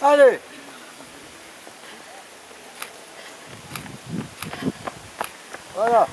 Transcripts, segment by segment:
Allez. Voilà.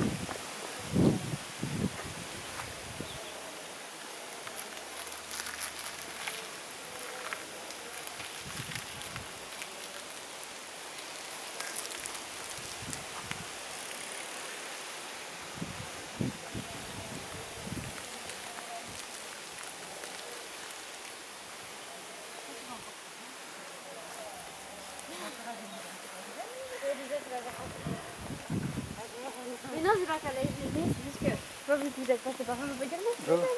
Mais non, c'est pas qu'elle a été aimée, c'est juste que, moi, vu que vous êtes passé par là, on peut dire non, c'est maman,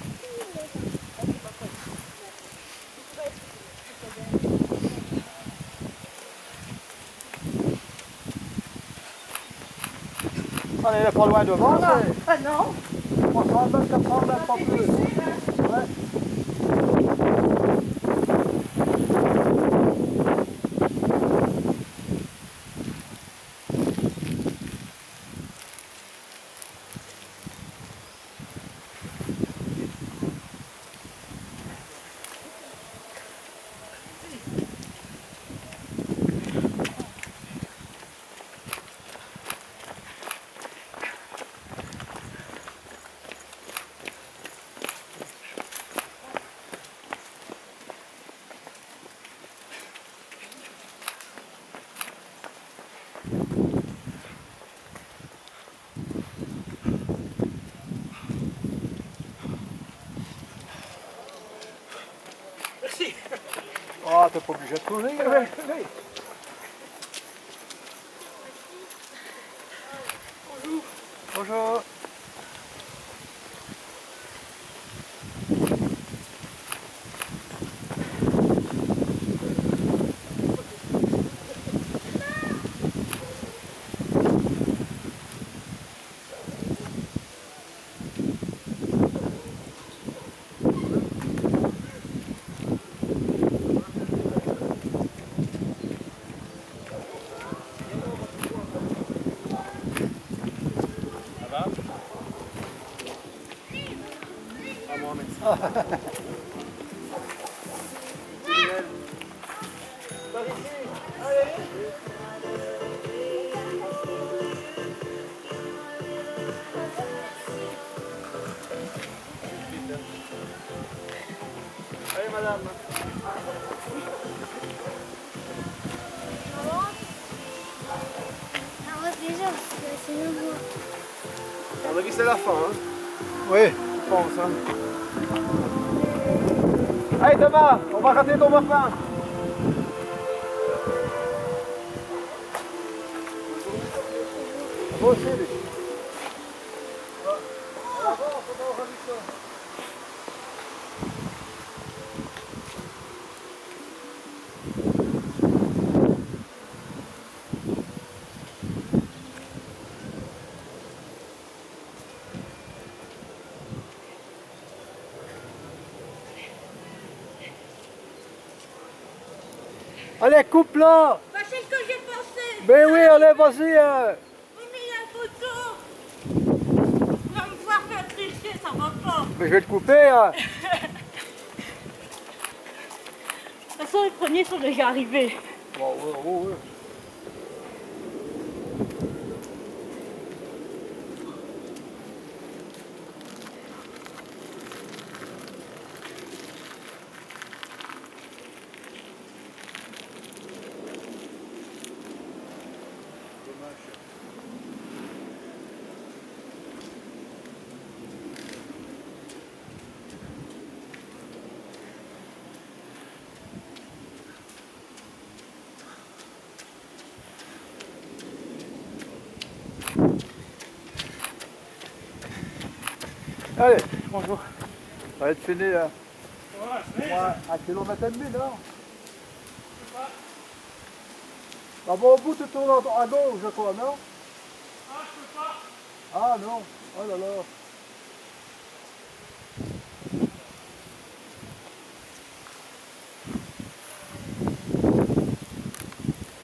Allez, elle est pas loin devant, là. ah non. 300 mètres, 400 mètres, pas plus. Ouais. Merci. Oh, t'es pas obligé de courir. Hein. Bonjour. Bonjour. Ça va? À moi, merci. Par ici. Allez. Allez, madame. Ah, moi, déjà, parce que c'est nouveau. À mon avis, c'est la fin. Hein? Oui, je pense. Hein. Allez, Thomas, on va rater ton parfum. Moi aussi, lui. En avant, on va au Radisson. Allez, coupe là. Bah, c'est ce que j'ai pensé. Ben oui, allez, vas-y. Oui, mais il y a un photo. Tu vas me voir faire tricher, ça va pas. Mais je vais te couper. Hein. De toute façon, les premiers sont déjà arrivés. Bon, ouais. Allez, bonjour. Ça va être fini là. Ouais, 1,5 km là. Ah bon, au bout tu tournes à gauche, je crois, non? Ah, je peux pas. Ah non, oh là là.